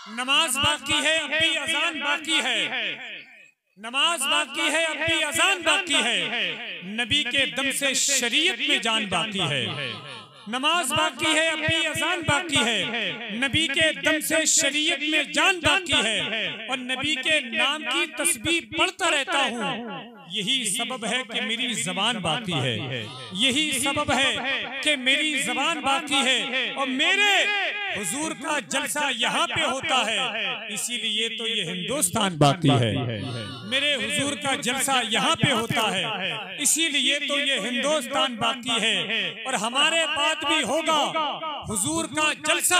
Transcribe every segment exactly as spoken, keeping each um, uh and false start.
नमाज बाकी है अब भी अजान बाकी है, नमाज बाकी है अब भी अजान बाकी है, नबी के दम से शरीयत में जान बाकी है। नमाज बाकी है अब भी अजान बाकी है, नबी के दम से शरीयत में जान बाकी है, और नबी के नाम की तस्बीह पढ़ता रहता हूँ। यही सबब है कि मेरी जबान बाकी है, यही सबब है कि मेरी जबान बाकी है, और मेरे हुजूर का जलसा यहाँ पे होता है, इसीलिए तो ये हिंदुस्तान बाकी है। मेरे हुजूर का जलसा यहाँ पे होता है, इसीलिए तो ये हिंदुस्तान बाकी है। और हमारे बाद भी होगा हुजूर का जलसा,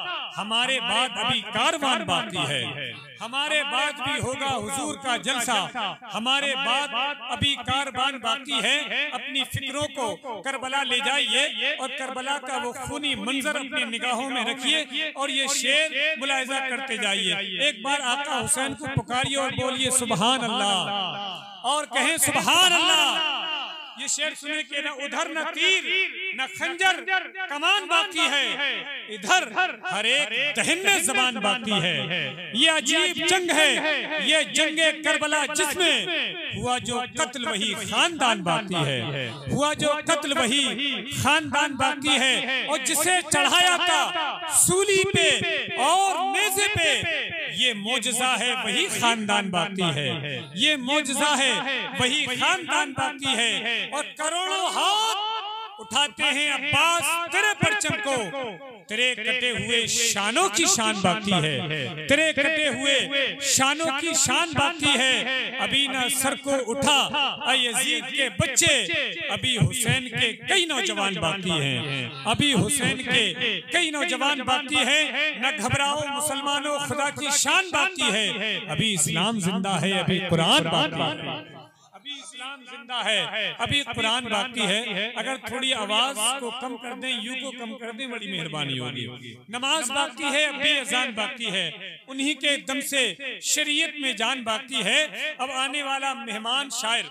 हमारे बाद अभी कारवान बाकी है। हमारे बाद भी होगा हुजूर का जलसा, हमारे बाद अभी कारवान बाकी है। अपनी फिक्रों को करबला ले जाइए और करबला का वो खूनी मंजर अपनी निगाहों में रखिए और ये शेर मुलाहिजा करते जाइए। एक बार आका हुसैन को पुकारिए और बोलिए सुभान अल्लाह, और कहें सुभान अल्लाह। ये शेर सुने के न उधर न तीर न खंजर कमान बाकी है, इधर हर एक दहन में जबान बाकी है। ये अजीब जंग है, ये जंगे करबला जिसमें हुआ जो कत्ल वही खानदान बाकी है, हुआ जो कत्ल वही खानदान बाकी है। और जिसे चढ़ाया था सूली पे और नेज़े पे, ये मौजज़ा है वही खानदान बाकी है, ये मौजज़ा है वही खानदान बाकी है। और करोड़ों हाथ उठाते हैं अब्बास तेरे परचम को, तेरे कटे हुए शानों की शान बाकी है, तेरे कटे हुए शानों की शान बाकी है। अभी ना सर को उठा यजीद के बच्चे, अभी हुसैन के कई नौजवान बाकी हैं, अभी हुसैन के कई नौजवान बाकी हैं। न घबराओ मुसलमानों, खुदा की शान बाकी है। अभी इस्लाम जिंदा है, अभी कुरान बाकी है, अभी इस्लाम जिंदा है, अभी कुरान बाकी है। अगर थोड़ी आवाज को कम कर दें, यू को कम कर दें, बड़ी मेहरबानी होगी। नमाज बाकी है, अभी अजान बाकी है, उन्हीं के दम से शरीयत में जान बाकी है। अब आने वाला मेहमान शायर,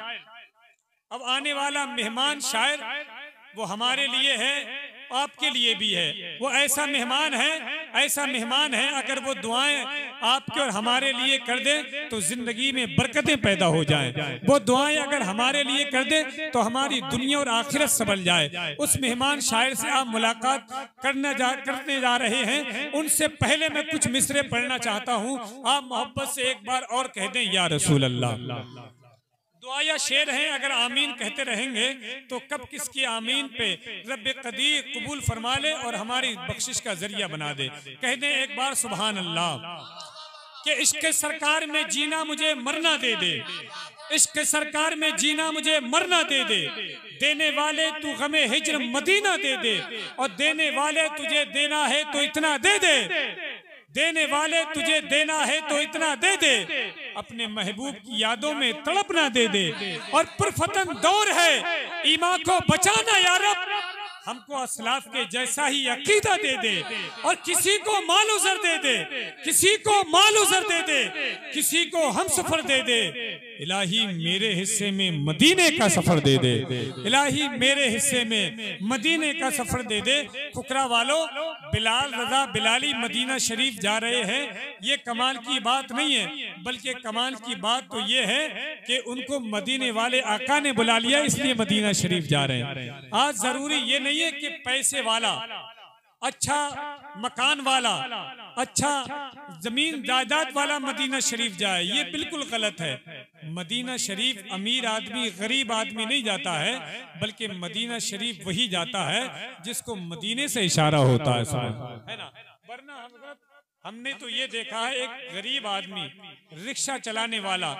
अब आने वाला मेहमान शायर वो हमारे लिए है, आपके लिए भी है। वो ऐसा मेहमान है, ऐसा मेहमान है, अगर वो दुआएं आपके और हमारे लिए कर दे तो जिंदगी में बरकतें पैदा हो जाएं। वो दुआएं अगर हमारे लिए कर दे तो हमारी दुनिया और आखिरत संभल जाए। उस मेहमान शायर से आप मुलाकात करने जा करने जा रहे हैं, उनसे पहले मैं कुछ मिसरे पढ़ना चाहता हूँ। आप मोहब्बत से एक बार और कह दें या रसूल अल्लाह। दुआ या शेर हैं, अगर आमीन कहते रहेंगे तो कब किसकी आमीन पे रब्बे कदीर कबूल फरमा ले और हमारी बख्शिश का जरिया बना दे। कह दें एक बार सुभान अल्लाह। कि इश्क सरकार में जीना मुझे मरना दे दे, इश्क सरकार में जीना मुझे मरना दे दे, देने वाले तू गमे हिज्र मदीना दे दे, और देने वाले तुझे देना है तो इतना दे दे, देने वाले तुझे देना है तो इतना दे दे, अपने महबूब की यादों में तड़पना दे दे। और पुरफतन दौर है ईमान को बचाना या रब, हमको असलाफ के जैसा ही अकीदा दे दे, और किसी को माल उजर दे दे, किसी को माल उजर दे दे, किसी को हम सफर दे दे। इलाही मेरे हिस्से में मदीने का सफर दे दे, इलाही मेरे हिस्से में मदीने का सफर दे दे। फुकरा वालों, बिलाल रजा बिलाली मदीना शरीफ जा रहे हैं, ये कमाल की बात नहीं है, बल्कि कमाल की बात तो ये है कि उनको मदीने वाले आका ने बुला लिया, इसलिए मदीना शरीफ जा रहे हैं। आज जरूरी ये नहीं है कि पैसे वाला, अच्छा मकान वाला, अच्छा जमीन जायदाद वाला मदीना शरीफ जाए, ये बिल्कुल गलत है। मदीना शरीफ अमीर आदमी गरीब आदमी नहीं जाता है, बल्कि मदीना शरीफ वही जाता है जिसको मदीने से इशारा होता है, है ना। वरना हमने तो ये देखा है, एक गरीब आदमी रिक्शा चलाने वाला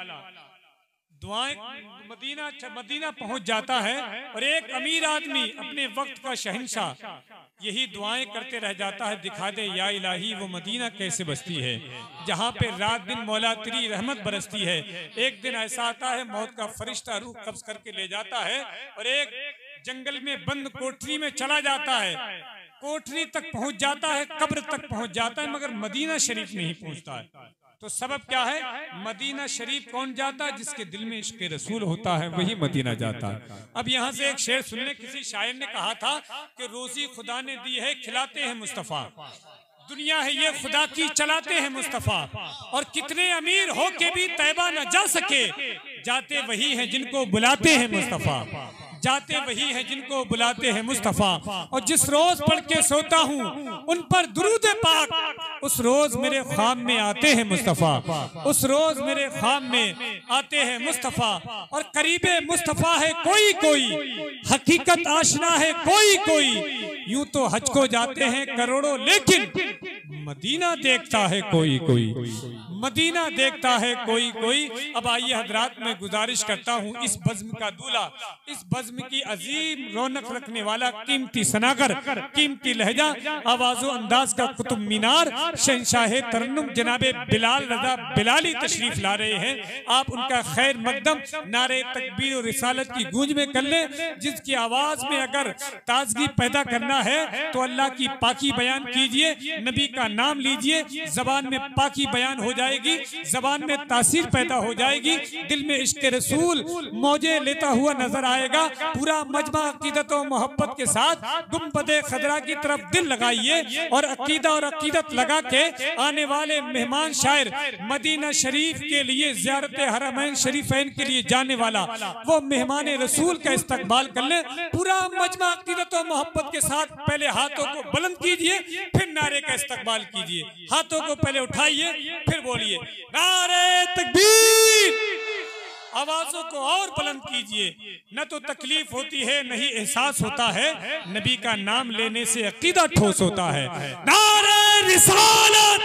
दुआएं मदीना मदीना पहुंच जाता है, और एक अमीर आदमी अपने वक्त का शहंशाह यही दुआएं करते रह जाता है, दिखा दे या इलाही वो मदीना कैसे बसती है, जहाँ पे रात दिन मौला तेरी रहमत बरसती है। एक दिन ऐसा आता है, मौत का फरिश्ता रूह कब्ज करके ले जाता है, और एक जंगल में बंद कोठरी में चला जाता है, कोठरी तक पहुंच जाता है, कब्र तक पहुंच जाता है, मगर मदीना शरीफ नहीं पहुंचता है। तो सबब क्या है? मदीना शरीफ कौन जाता है? जिसके दिल में इश्क़ रसूल होता है, वही मदीना जाता है। अब यहाँ से एक शेर सुनने, किसी शायर ने कहा था कि रोजी खुदा ने दी है, खिलाते हैं मुस्तफ़ा। दुनिया है ये खुदा की, चलाते हैं मुस्तफा। और कितने अमीर हो के भी तैबा न जा सके, जाते वही हैं जिनको बुलाते हैं मुस्तफा, जाते वही हैं जिनको बुलाते हैं मुस्तफा। और जिस रोज पढ़ के सोता हूँ उन पर दुरूद पाक, उस रोज मेरे ख्वाब में आते हैं मुस्तफा, उस रोज मेरे ख्वाब में आते हैं मुस्तफा। और करीबे मुस्तफा है कोई कोई, हकीकत आशना है कोई कोई। यूं तो हज को जाते हैं करोड़ों, लेकिन मदीना देखता है कोई कोई, मदीना देखता है कोई कोई। अब आइए हजरात, मैं गुजारिश करता हूँ इस बज़्म का दूल्हा, इस बज़्म की अजीम रौनक रखने वाला, कीमती सनागर, कीमती लहजा, आवाज़ो अंदाज का कुतुब मीनार, शहंशाह तरन्नुम जनाबे बिलाल रजा बिलाली तशरीफ ला रहे हैं। आप उनका खैर मकदम नारे तकबीर और रिसालत की गूंज में कर लें, जिसकी आवाज़ में अगर ताजगी पैदा करना है तो अल्लाह की पाकी बयान कीजिए, नबी का नाम लीजिए, जबान में पाकी बयान हो जाएगी, जबान में तासीर पैदा हो जाएगी, दिल में इश्क रसूल मौजे लेता हुआ नजर आएगा। पूरा मजमा अकीदत और मोहब्बत के साथ गुंबदे खदरा की तरफ दिल लगाइए और अकीदा और अकीदत लगा के आने वाले मेहमान शायर मदीना शरीफ के लिए, ज़ियारत हरमैन शरीफैन के लिए जाने वाला वो मेहमान रसूल का इस्तकबाल कर ले। पूरा मजमा अकीदत और मोहब्बत के साथ पहले हाथों को बुलंद कीजिए, फिर नारे का इस्तकबाल कीजिए। हाथों को पहले उठाइए, फिर बोलिए नारे तकबीर। आवाजों को और बुलंद कीजिए। न तो तकलीफ होती है, नहीं एहसास होता है, नबी का नाम लेने से अकीदा ठोस होता है। नारे रिसालत,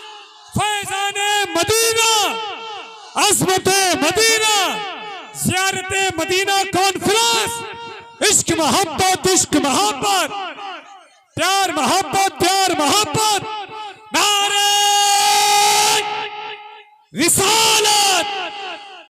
फैज़ाने मदीना, अज़मते मदीना, ज़ियारते मदीना कॉन्फ्रेंस, इश्क मोहब्बत, इश्क मोहब्बत, प्यार मोहब्बत, प्यार मोहब्बत, नारे रिसालत।